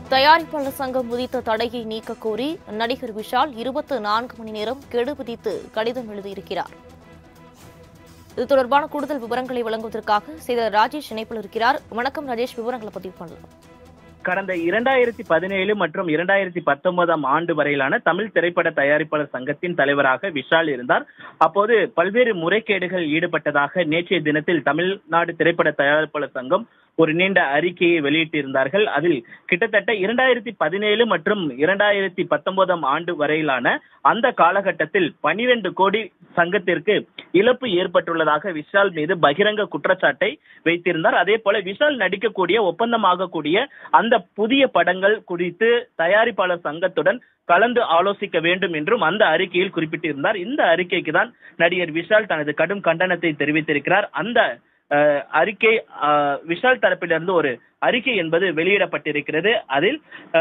தயாரிப்பாளர் சங்கம் விதித்த தடையை நீக்க கோரி நடிகர் விஷால் 24 மணி நேரம் கெடு விதித்து கடிதம் எழுதியிருக்கிறார். இது தொடர்பான கூடுதல் விவரங்களை வழங்குவதற்காக செய்தியாளர் ராஜேஷ் இணைப்பில் இருக்கிறார். வணக்கம் ராஜேஷ், விவரங்களை பதிவு பண்ணலாம். கடந்த 2017 மற்றும் 2019 ஆண்டு வரையிலான தமிழ் திரைப்பட தயாரிப்பாளர் சங்கத்தின் தலைவராக விஷால் இருந்தார். அப்போது பல்வேறு முறைகேடுகள் ஈடுபட்டதாக நேற்றைய தினத்தில் தமிழ்நாடு திரைப்பட தயாரிப்பாளர் சங்கம் ஒரு நீண்ட அறிக்கையை வெளியிட்டிருந்தார்கள். அதில் கிட்டத்தட்ட 2017 மற்றும் 2019 ஆண்டு வரையிலான அந்த காலகட்டத்தில் 12 கோடி சங்கத்திற்கு இழப்பு ஏற்பட்டுள்ளதாக விஷால் மீது பகிரங்க குற்றச்சாட்டை வைத்திருந்தார். அதே போல விஷால் நடிக்கக்கூடிய ஒப்பந்தமாகக்கூடிய அந்த புதிய படங்கள் குறித்து தயாரிப்பாளர் சங்கத்துடன் கலந்து ஆலோசிக்க வேண்டும் என்றும் அந்த அறிக்கையில் குறிப்பிட்டிருந்தார். இந்த அறிக்கைக்கு தான் நடிகர் விஷால் தனது கடும் கண்டனத்தை தெரிவித்திருக்கிறார். அந்த அறிக்கை விஷால் தரப்பிலிருந்து ஒரு அறிக்கை என்பது வெளியிடப்பட்டிருக்கிறது. அதில்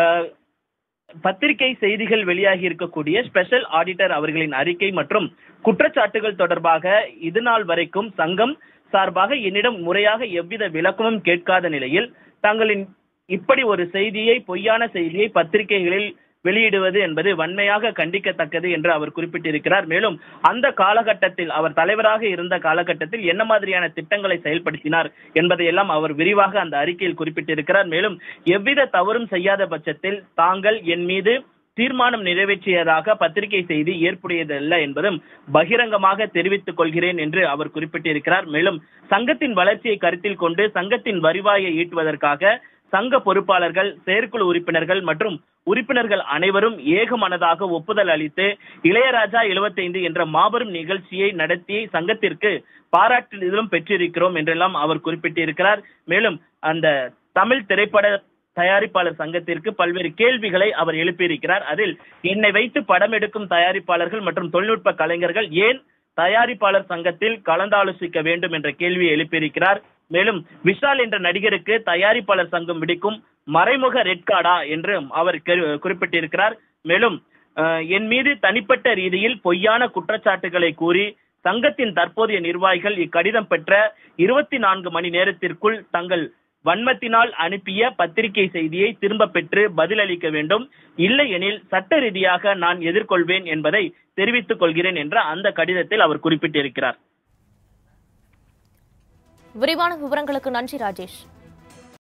பத்திரிகை செய்திகள் வெளியாகி இருக்கக்கூடிய ஸ்பெஷல் ஆடிட்டர் அவர்களின் அறிக்கை மற்றும் குற்றச்சாட்டுகள் தொடர்பாக இதுநாள் வரைக்கும் சங்கம் சார்பாக என்னிடம் முறையாக எவ்வித விளக்கமும் கேட்காத நிலையில் தங்களின் இப்படி ஒரு செய்தியை, பொய்யான செய்தியை பத்திரிகைகளில் வெளியிடுவது என்பது வன்மையாக கண்டிக்கத்தக்கது என்று அவர் குறிப்பிட்டிருக்கிறார். மேலும் அந்த காலகட்டத்தில் அவர் தலைவராக இருந்த காலகட்டத்தில் என்ன மாதிரியான திட்டங்களை செயல்படுத்தினார் என்பதையெல்லாம் அவர் விரிவாக அந்த அறிக்கையில் குறிப்பிட்டிருக்கிறார். மேலும் எவ்வித தவறும் செய்யாத பட்சத்தில் தாங்கள் என் மீது தீர்மானம் நிறைவேற்றியதாக பத்திரிகை செய்தி ஏற்புடையதல்ல என்பதும் பகிரங்கமாக தெரிவித்துக் கொள்கிறேன் என்று அவர் குறிப்பிட்டிருக்கிறார். மேலும் சங்கத்தின் வளர்ச்சியை கருத்தில் கொண்டு சங்கத்தின் வருவாயை ஈட்டுவதற்காக சங்க பொறுப்பாளர்கள், செயற்குழு உறுப்பினர்கள் மற்றும் உறுப்பினர்கள் அனைவரும் ஏகமனதாக ஒப்புதல் அளித்து இளையராஜா 75 என்ற மாபெரும் நிகழ்ச்சியை நடத்தி சங்கத்திற்கு பாராட்டுதலும் பெற்றிருக்கிறோம் என்றெல்லாம் அவர் குறிப்பிட்டிருக்கிறார். மேலும் அந்த தமிழ் திரைப்பட தயாரிப்பாளர் சங்கத்திற்கு பல்வேறு கேள்விகளை அவர் எழுப்பியிருக்கிறார். அதில் என்னை வைத்து படம் எடுக்கும் தயாரிப்பாளர்கள் மற்றும் தொழில்நுட்ப கலைஞர்கள் ஏன் தயாரிப்பாளர் சங்கத்தில் கலந்தாலோசிக்க வேண்டும் என்ற கேள்வியை எழுப்பியிருக்கிறார். மேலும் விஷால் என்ற நடிகருக்கு தயாரிப்பாளர் சங்கம் விடுக்கும் மறைமுக ரெட் கார்டா என்றும் அவர் குறிப்பிட்டிருக்கிறார். மேலும் என் மீது தனிப்பட்ட ரீதியில் பொய்யான குற்றச்சாட்டுகளை கூறி சங்கத்தின் தற்போதைய நிர்வாகிகள் இக்கடிதம் பெற்ற 24 மணி நேரத்திற்குள் தங்கள் வன்மத்தினால் அனுப்பிய பத்திரிகை செய்தியை திரும்ப பெற்று பதிலளிக்க வேண்டும், இல்லை எனில் சட்ட ரீதியாக நான் எதிர்கொள்வேன் என்பதை தெரிவித்துக் கொள்கிறேன் என்ற அந்த கடிதத்தில் அவர் குறிப்பிட்டிருக்கிறார். விரிவான விவரங்களுக்கு நன்றி ராஜேஷ்.